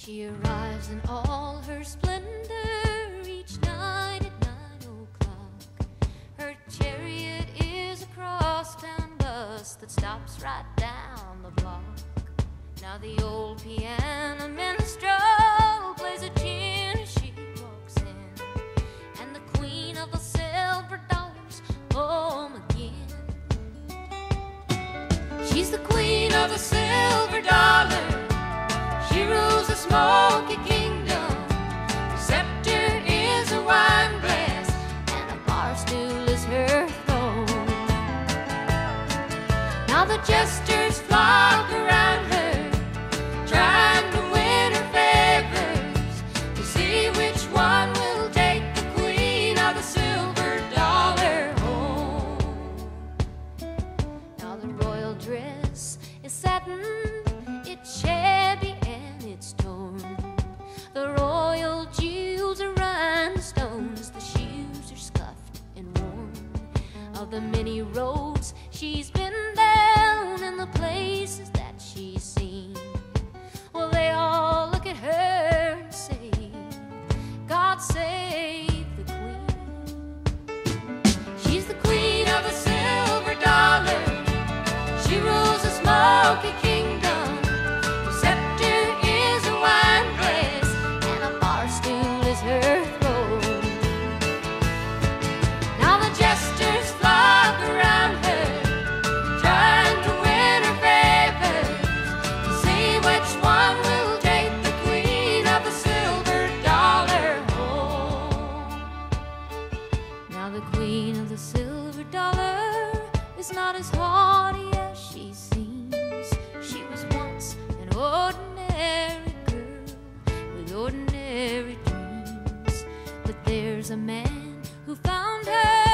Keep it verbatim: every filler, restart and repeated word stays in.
She arrives in all her splendor each night at nine o'clock. Her chariot is a crosstown bus that stops right down the block. Now the old piano minstrel plays a tune as she walks in, and the queen of the silver dollars home again. She's the queen of the silver dollar. She rules the smoky kingdom. Her scepter is a wine glass, and a bar stool is her throne. Now the jesters flock around her, trying to win her favors, to see which one will take the queen of the silver dollar home. Now the royal dress is satin, it's shabby and it's torn. The royal jewels are rhinestones, the shoes are scuffed and worn. Of the many roads she's been down and the places that she's seen, well, they all look at her and say, God save the queen. She's the queen of the silver dollar. She rules the smoky kingdom. Her scepter is a wine glass, and a bar stool is her throne. Now the jesters flock around her, trying to win her favors, to see which one will take the queen of the silver dollar home. Now the queen of the silver dollar is not as haughty as she seems. She was once an ordinary girl with ordinary dreams, but there's a man who found her